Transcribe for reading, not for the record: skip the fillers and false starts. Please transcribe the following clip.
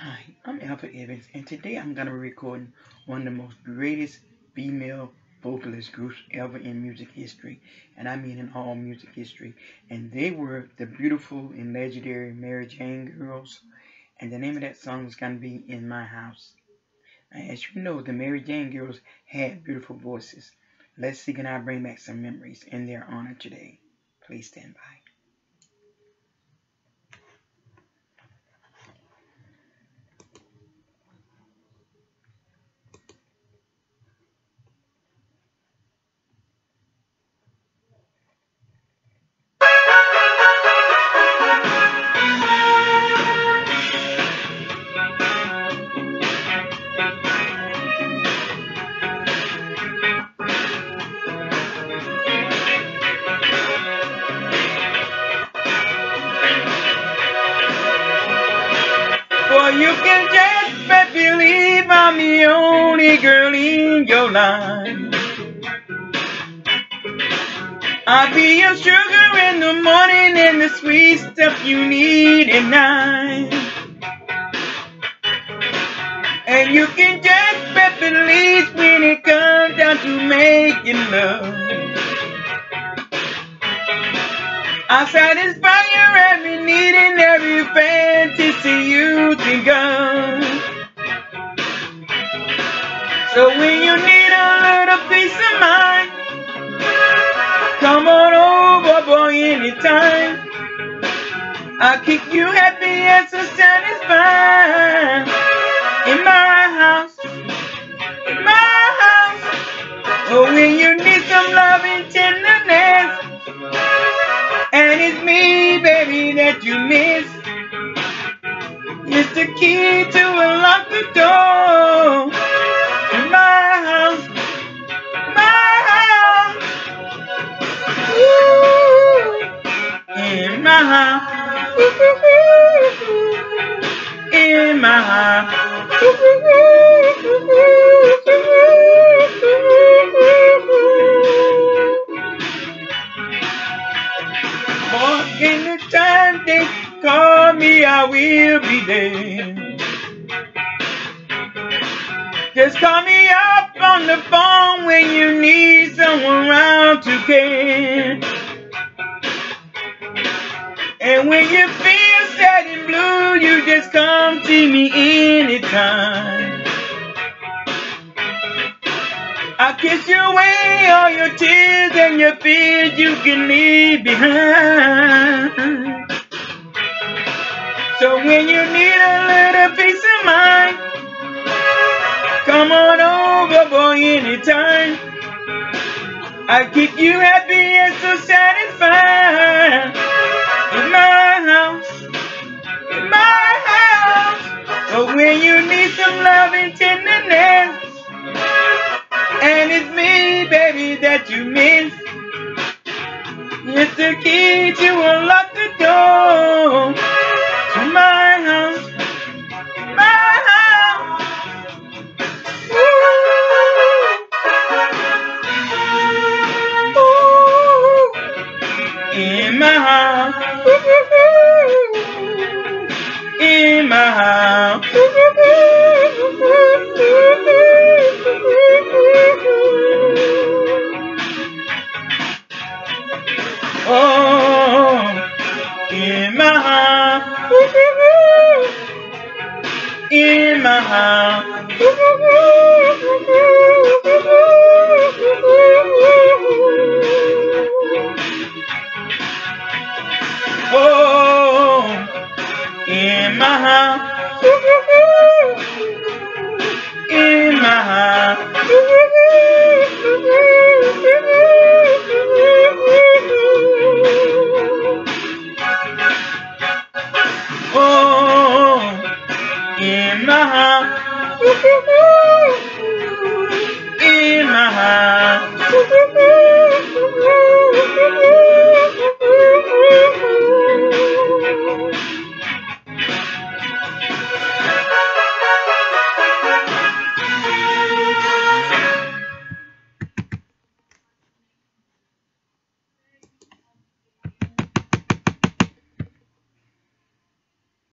Hi, I'm Alfred Evans, and today I'm going to be recording one of the most greatest female vocalist groups ever in music history, and I mean in all music history. And they were the beautiful and legendary Mary Jane Girls, and the name of that song is going to be In My House. Now, as you know, the Mary Jane Girls had beautiful voices. Let's see, can I bring back some memories in their honor today? Please stand by. For you can just but believe I'm the only girl in your life. I'll be your sugar in the morning and the sweet stuff you need at night. And you can just but believe when it comes down to making love, I'll satisfy your every need and every fantasy you think of. So when you need a little peace of mind, come on over, boy, anytime. I'll keep you happy and so satisfied. In my house, in my house. Oh, when you need some love and tenderness, and it's me, baby, that you miss. It's the key to unlock the door. In my house, my house. Ooh. In my house, in my house. Anytime they call me, I will be there. Just call me up on the phone when you need someone around to care. And when you feel sad and blue, you just come see me anytime. I'll kiss you away all your tears and your fears you can leave behind. So when you need a little peace of mind, come on over, boy, anytime. I'll keep you happy and so satisfied. In my house, in my house. So when you need some love and tenderness, and it's me, baby, that you miss. It's the key to unlock the door to my house, my house. Ooh. Ooh. In my house, in my house. Oh, in my house, in my house. Oh, in my house, in my house. Oh, in my house.